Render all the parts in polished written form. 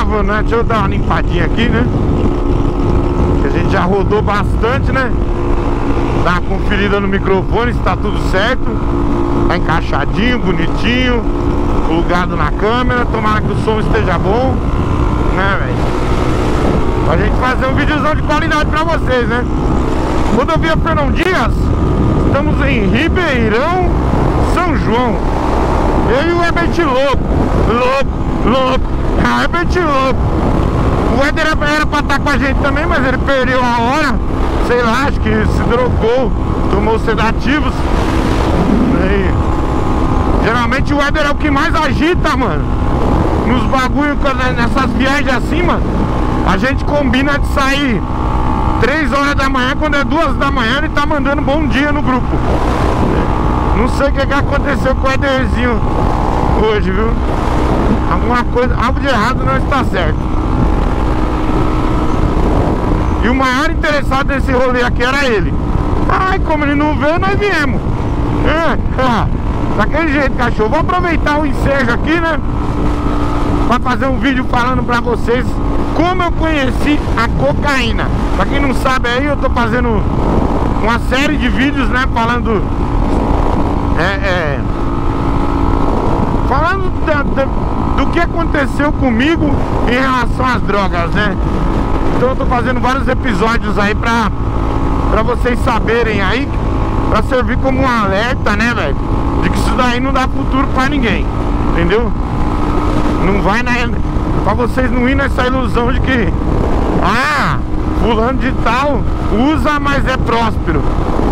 gravando, né? Deixa eu dar uma limpadinha aqui, né? Que a gente já rodou bastante, né? Dá uma conferida no microfone se tá tudo certo. Tá encaixadinho, bonitinho, plugado na câmera. Tomara que o som esteja bom, né, velho? Pra gente fazer um videozão de qualidade pra vocês, né? Rodovia Fernão Dias. Estamos em Ribeirão, São João. Eu e o Herbert louco. Herbert louco. O Éder era pra estar com a gente também, mas ele perdeu a hora. Sei lá, acho que se drogou, tomou sedativos. Aí, geralmente o Éder é o que mais agita, mano. Nos bagulho, nessas viagens assim, mano. A gente combina de sair 3 horas da manhã, quando é 2 da manhã ele tá mandando bom dia no grupo. Não sei o que aconteceu com o Ederzinho hoje, viu? Alguma coisa, algo de errado não está certo. E o maior interessado nesse rolê aqui era ele. Ai, como ele não veio, nós viemos. Daquele jeito, cachorro. Vou aproveitar o ensejo aqui, né? Pra fazer um vídeo falando pra vocês como eu conheci a cocaína. Pra quem não sabe aí, eu tô fazendo uma série de vídeos, né? Falando falando do que aconteceu comigo em relação às drogas, né? Então eu tô fazendo vários episódios aí pra vocês saberem aí, pra servir como um alerta, né, velho? De que isso daí não dá futuro pra ninguém, entendeu? Não vai, né? Pra vocês não ir nessa ilusão de que fulano de tal usa, mas é próspero.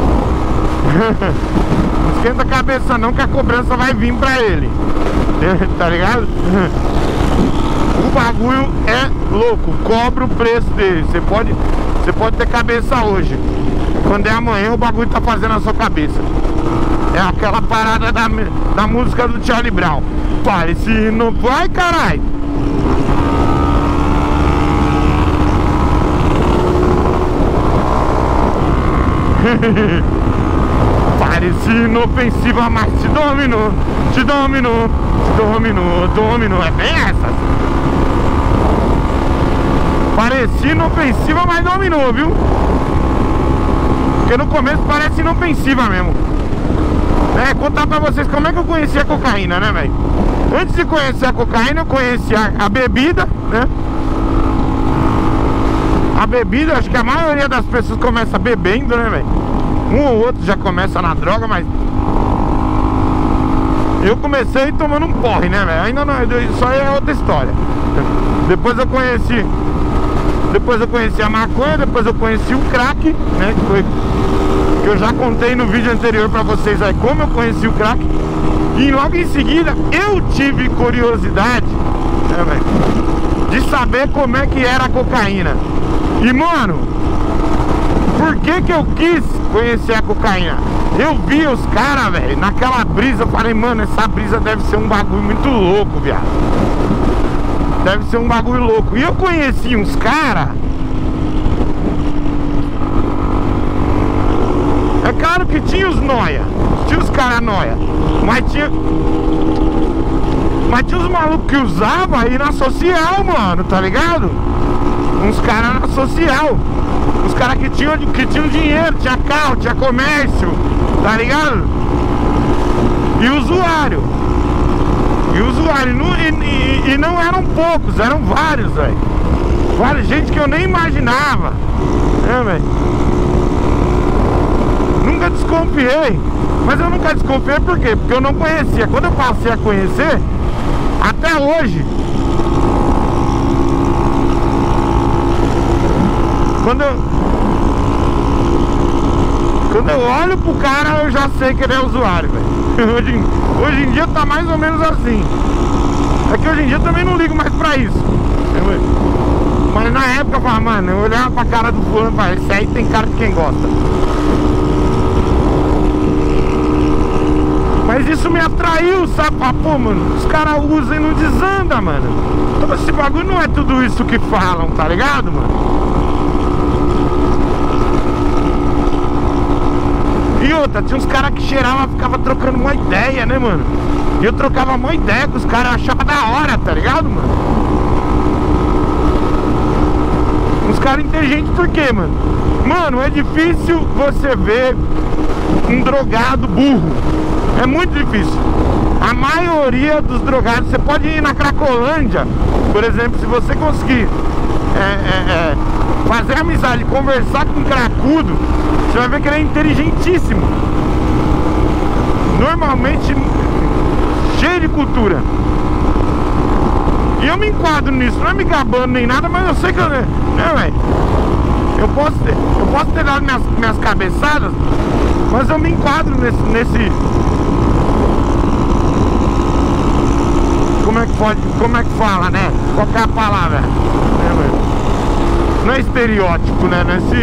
Não esquenta a cabeça não, que a cobrança vai vir pra ele. Tá ligado? O bagulho é louco, cobra o preço dele. Você pode ter cabeça hoje, quando é amanhã o bagulho tá fazendo a sua cabeça. É aquela parada da música do Charlie Brown. Pare se não vai, caralho. Parece inofensiva, mas te dominou. É bem essa. Parecia inofensiva, mas dominou, viu? Porque no começo parece inofensiva mesmo. Contar pra vocês como é que eu conheci a cocaína, né, velho? Antes de conhecer a cocaína, eu conheci a bebida, né? A bebida, acho que a maioria das pessoas começa bebendo, né, velho? Um ou outro já começa na droga, mas eu comecei tomando um porre, né, velho? Ainda não, isso aí é outra história. Depois eu conheci a maconha, depois eu conheci o crack, né? Que eu já contei no vídeo anterior pra vocês aí como eu conheci o crack. E logo em seguida eu tive curiosidade, né, velho, de saber como é que era a cocaína. E, mano, por que eu quis conhecer a cocaína? Eu vi os caras, velho, naquela brisa. Eu falei, mano, essa brisa deve ser um bagulho muito louco, viado. Deve ser um bagulho louco. E eu conheci uns caras. É claro que tinha os noia, tinha os caras noia, mas tinha os malucos que usavam aí na social, mano, tá ligado? Uns caras na social. Os caras que tinham dinheiro, tinha carro, tinha comércio, tá ligado? E usuário. E não eram poucos, eram vários, velho. Várias gente que eu nem imaginava, né, velho? Nunca desconfiei. Mas eu nunca desconfiei por quê? Porque eu não conhecia. Quando eu passei a conhecer, até hoje, quando eu olho pro cara, eu já sei que ele é usuário, velho. Hoje em dia tá mais ou menos assim. É que hoje em dia eu também não ligo mais pra isso. Mas na época eu falava, mano, eu olhava pra cara do fulano e falava, esse aí tem cara de quem gosta. Mas isso me atraiu, sabe? Pô, mano, os caras usam e não desanda, mano. Então esse bagulho não é tudo isso que falam, tá ligado, mano? E outra, tinha uns caras que cheiravam, ficava trocando uma ideia, né, mano? E eu trocava uma ideia com os caras, achava da hora, tá ligado, mano? Uns caras inteligentes por quê, mano? Mano, é difícil você ver um drogado burro. É muito difícil. A maioria dos drogados, você pode ir na Cracolândia, por exemplo, se você conseguir fazer amizade, conversar com um cracudo, você vai ver que ele é inteligentíssimo. Normalmente cheio de cultura. E eu me enquadro nisso, não é me gabando nem nada, mas eu sei que eu, né, velho? Eu posso ter dado minhas cabeçadas, mas eu me enquadro nesse como é que fala, né? Qual que é a palavra? Não é estereótipo, né?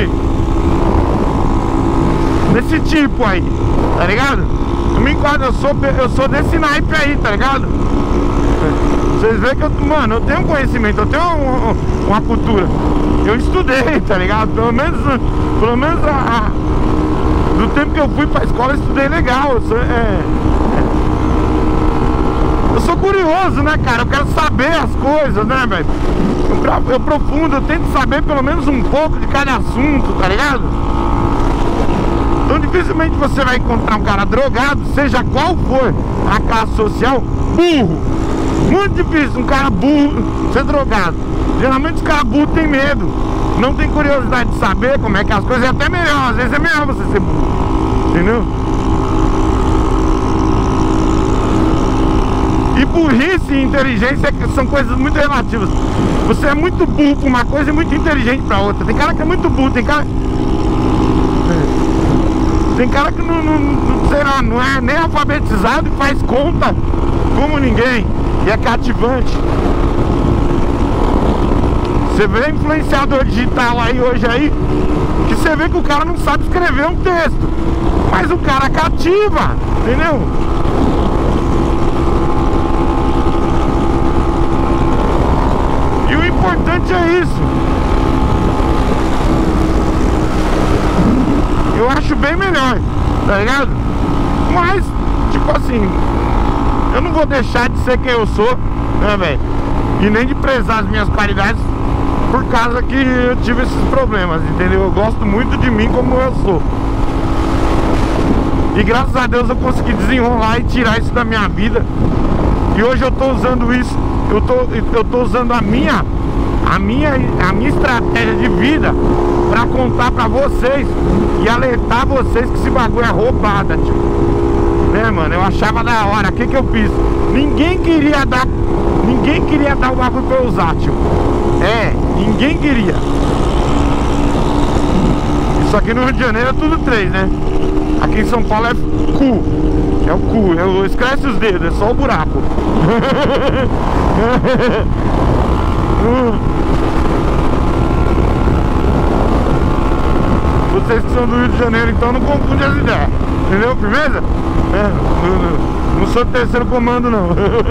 Nesse tipo aí, tá ligado? Eu me enquadro, eu sou desse naipe aí, tá ligado? Vocês veem que eu tenho conhecimento, eu tenho uma cultura. Eu estudei, tá ligado? Pelo menos do tempo que eu fui pra escola, eu estudei legal. Eu sou curioso, né, cara? Eu quero saber as coisas, né, velho? Eu profundo, eu tento saber pelo menos um pouco de cada assunto, tá ligado? Então dificilmente você vai encontrar um cara drogado, seja qual for a classe social, burro. Muito difícil um cara burro ser drogado. Geralmente os caras burros têm medo, não tem curiosidade de saber como é que as coisas, é até melhor, às vezes é melhor você ser burro, entendeu? E burrice e inteligência são coisas muito relativas. Você é muito burro pra uma coisa e muito inteligente pra outra. Tem cara que é muito burro, tem cara que não, sei lá, não é nem alfabetizado e faz conta como ninguém. E é cativante. Você vê influenciador digital aí hoje aí, que você vê que o cara não sabe escrever um texto, mas o cara cativa, entendeu? E o importante é isso. Eu acho bem melhor, tá ligado? Mas, tipo assim, eu não vou deixar de ser quem eu sou, né, velho? E nem de prezar as minhas qualidades por causa que eu tive esses problemas, entendeu? Eu gosto muito de mim como eu sou. E graças a Deus eu consegui desenrolar e tirar isso da minha vida. E hoje eu tô usando isso, eu tô usando a minha estratégia de vida pra contar pra vocês e alertar vocês que esse bagulho é roubada, tio. Né, mano? Eu achava da hora. O que eu fiz? Ninguém queria dar o bagulho pra eu usar, tio. Ninguém queria. Isso aqui no Rio de Janeiro é tudo 3, né? Aqui em São Paulo é cu. É o cu. Esquece os dedos, é só o buraco. Vocês que são do Rio de Janeiro, então não confunde as ideias. Entendeu? Firmeza? Não sou do terceiro comando, não.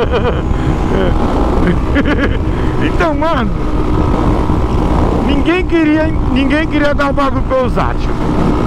Então, mano, ninguém queria dar o bagulho pra eu usar, tio.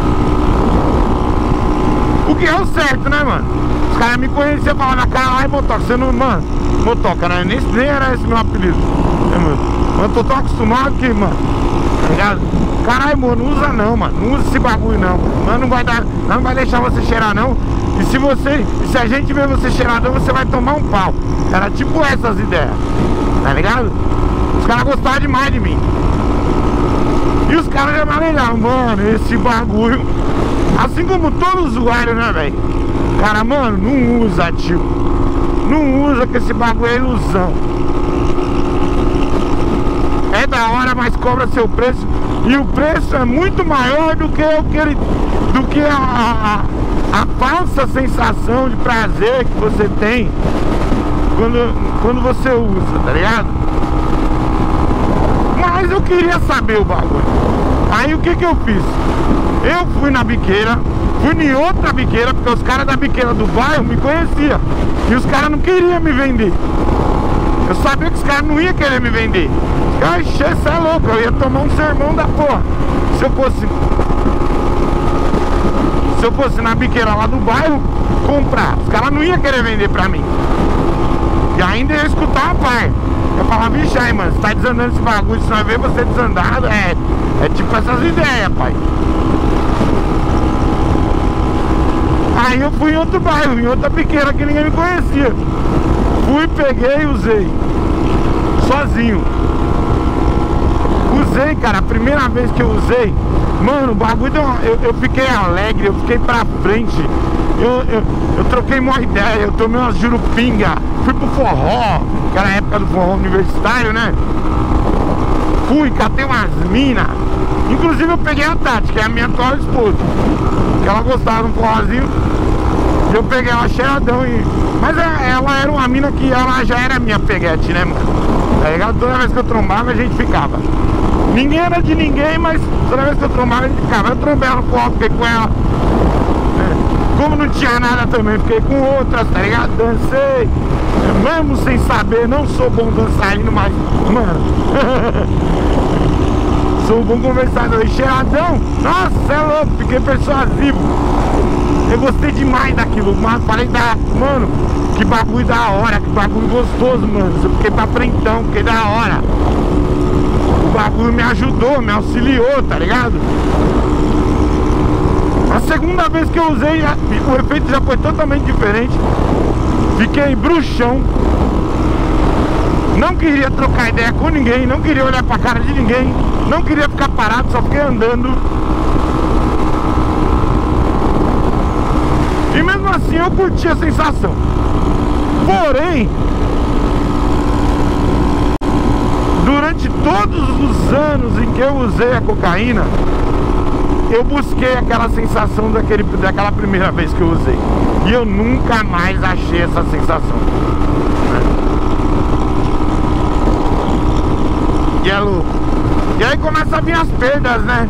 O que é o certo, né, mano? Os caras me conheciam e falavam, caralho, Motoca, você não, mano, Motoca, né? Nem era esse meu apelido, né, mano? Mas eu tô tão acostumado que, mano, tá ligado? Caralho, mano, não usa não, mano. Não usa esse bagulho não. Mas não vai deixar você cheirar não. E se a gente ver você cheiradão, você vai tomar um pau. Era tipo essas ideias, tá ligado? Os caras gostavam demais de mim. E os caras já manejavam, mano, esse bagulho. Assim como todo usuário, né, velho? Cara, mano, não usa, tio. Não usa, que esse bagulho é ilusão. É da hora, mas cobra seu preço. E o preço é muito maior do que a falsa sensação de prazer que você tem quando você usa, tá ligado? Mas eu queria saber o bagulho. Aí o que eu fiz? Eu fui na biqueira, fui em outra biqueira, porque os caras da biqueira do bairro me conheciam. E os caras não queriam me vender. Eu sabia que os caras não iam querer me vender. Ai, você é louco, eu ia tomar um sermão da porra. Se eu fosse na biqueira lá do bairro comprar, os caras não iam querer vender pra mim. E ainda ia escutar a par. Eu falava, vixe aí, mano, você tá desandando esse bagulho, se não ver você desandado, é tipo essas ideias, pai. Aí eu fui em outro bairro, em outra pequena que ninguém me conhecia. Fui, peguei e usei. Sozinho. Usei, cara, a primeira vez que eu usei, mano, o bagulho deu eu fiquei alegre, eu fiquei pra frente. Eu troquei uma ideia, eu tomei umas jurupinga, fui pro forró, que era a época do forró universitário, né? Fui, catei umas minas. Inclusive eu peguei a Tati, que é a minha atual esposa, que ela gostava de um forrozinho. E eu peguei ela cheiradão e... Mas ela era uma mina que ela já era minha peguete, né, mano? Tá ligado? Toda vez que eu trombava a gente ficava. Ninguém era de ninguém, mas toda vez que eu trombava a gente ficava. Eu trombei ela no forró, fiquei com ela. Como não tinha nada também, fiquei com outras, tá ligado? Dancei. Mesmo sem saber, não sou bom dançarino, mas, mano, sou um bom conversador. E cheiradão, nossa, é louco, fiquei persuasivo. Eu gostei demais daquilo, mas falei, mano, que bagulho da hora, que bagulho gostoso, mano. Eu fiquei pra frentão, fiquei da hora. O bagulho me ajudou, me auxiliou, tá ligado? A segunda vez que eu usei, o efeito já foi totalmente diferente. Fiquei bruxão. Não queria trocar ideia com ninguém, não queria olhar pra cara de ninguém, não queria ficar parado, só fiquei andando. E mesmo assim eu curti a sensação. Porém, durante todos os anos em que eu usei a cocaína, eu busquei aquela sensação daquela primeira vez que eu usei. E eu nunca mais achei essa sensação. E é louco. E aí começa a vir as perdas, né?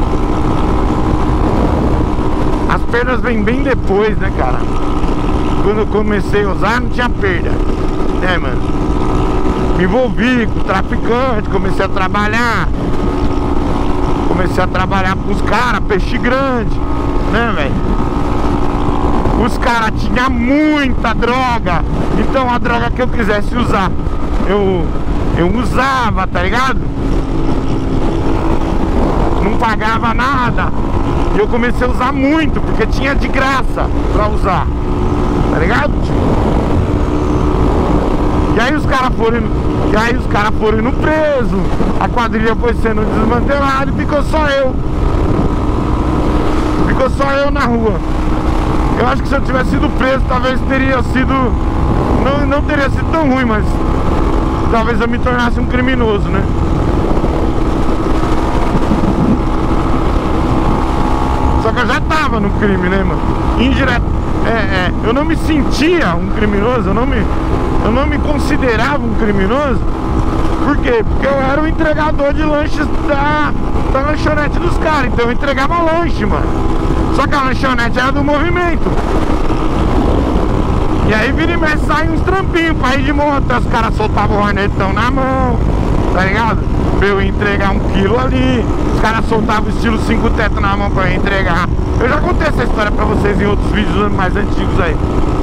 As perdas vêm bem depois, né, cara? Quando eu comecei a usar, não tinha perda, né, mano? Me envolvi com traficante, comecei a trabalhar. Comecei a trabalhar com os caras, peixe grande, né, velho? Os caras tinham muita droga. Então a droga que eu quisesse usar, eu usava, tá ligado? Não pagava nada. E eu comecei a usar muito, porque tinha de graça pra usar, tá ligado? E aí os caras foram indo preso, a quadrilha foi sendo desmantelada e ficou só eu. Ficou só eu na rua. Eu acho que se eu tivesse sido preso, talvez teria sido... Não teria sido tão ruim, mas talvez eu me tornasse um criminoso, né? Só que eu já tava no crime, né, mano? Indireto. Eu não me sentia um criminoso, eu não me considerava um criminoso. Por quê? Porque eu era o entregador de lanches da lanchonete dos caras. Então eu entregava lanche, mano. Só que a lanchonete era do movimento. E aí vira e mexe, sai uns trampinhos pra ir de moto. Os caras soltavam o hornetão na mão, tá ligado? Pra eu entregar 1 quilo ali. Os caras soltavam o estilo 5 teto na mão pra eu entregar. Eu já contei essa história pra vocês em outros vídeos mais antigos aí.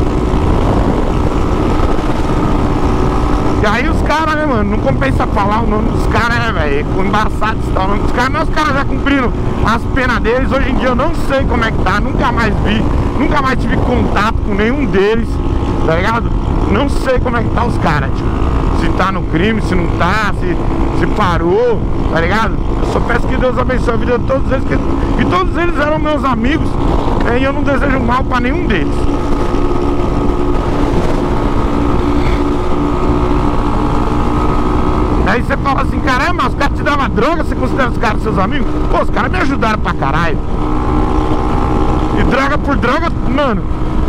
E aí os caras, né, mano, não compensa falar o nome dos caras, né, velho? Com embaçado está o nome dos caras, mas os caras já cumpriram as penas deles. Hoje em dia eu não sei como é que tá, nunca mais vi, nunca mais tive contato com nenhum deles, tá ligado? Não sei como é que tá os caras, tipo, se tá no crime, se não tá, se parou, tá ligado? Eu só peço que Deus abençoe a vida de todos eles, que todos eles eram meus amigos, e eu não desejo mal pra nenhum deles. Aí você fala assim, caramba, os caras te davam droga, você considera os caras seus amigos? Pô, os caras me ajudaram pra caralho. E droga por droga, mano,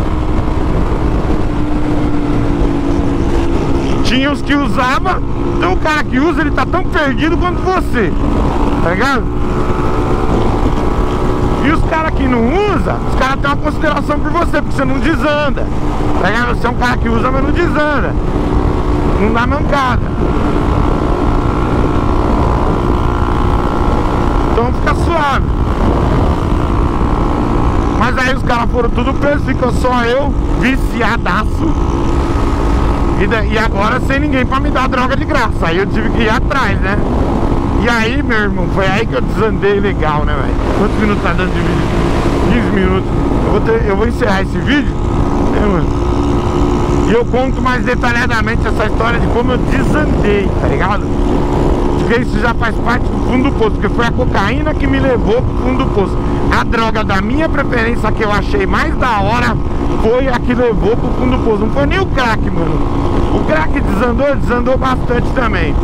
tinha os que usava. Então o cara que usa, ele tá tão perdido quanto você, tá ligado? E os caras que não usa, os caras têm uma consideração por você, porque você não desanda, tá ligado? Você é um cara que usa, mas não desanda, não dá mancada. Então fica suave. Mas aí os caras foram tudo presos, ficou só eu, viciadaço. E agora sem ninguém pra me dar droga de graça. Aí eu tive que ir atrás, né? E aí, meu irmão, foi aí que eu desandei legal, né, velho? Quantos minutos tá dando de vídeo? 15 minutos. Eu vou encerrar esse vídeo, né, mano? E eu conto mais detalhadamente essa história de como eu desandei, tá ligado? Porque isso já faz parte do fundo do poço. Porque foi a cocaína que me levou pro fundo do poço. A droga da minha preferência, que eu achei mais da hora, foi a que levou pro fundo do poço. Não foi nem o crack, mano. O crack desandou bastante também.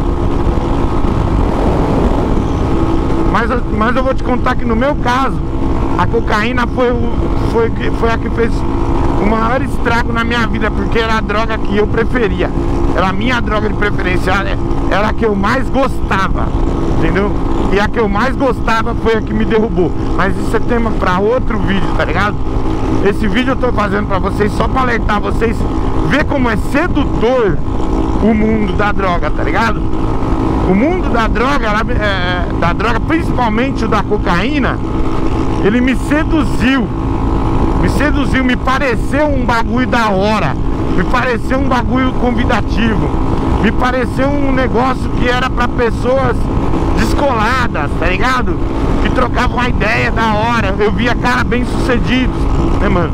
Mas eu vou te contar que no meu caso, a cocaína foi a que fez o maior estrago na minha vida, porque era a droga que eu preferia. Era a minha droga de preferência, era a que eu mais gostava, entendeu? E a que eu mais gostava foi a que me derrubou. Mas isso é tema pra outro vídeo, tá ligado? Esse vídeo eu tô fazendo pra vocês só pra alertar vocês, ver como é sedutor o mundo da droga, tá ligado? O mundo da droga, principalmente o da cocaína, ele me seduziu, me pareceu um bagulho da hora, me pareceu um bagulho convidativo, me pareceu um negócio que era pra pessoas descoladas, tá ligado? Que trocavam uma ideia da hora. Eu via cara bem sucedidos, né, mano?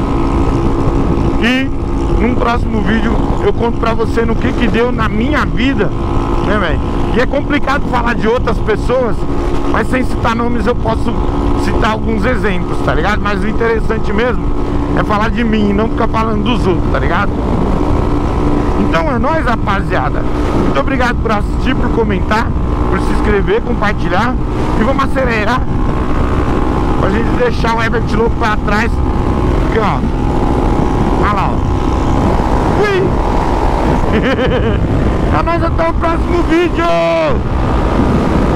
E num próximo vídeo eu conto pra você no que deu na minha vida, né, velho? E é complicado falar de outras pessoas, mas sem citar nomes eu posso citar alguns exemplos, tá ligado? Mas o interessante mesmo é falar de mim, não ficar falando dos outros, tá ligado? Então é nóis, rapaziada. Muito obrigado por assistir, por comentar, por se inscrever, compartilhar. E vamos acelerar pra gente deixar o Herbert louco pra trás. Aqui, ó. Olha lá, ó. Fui! É nóis, até o próximo vídeo!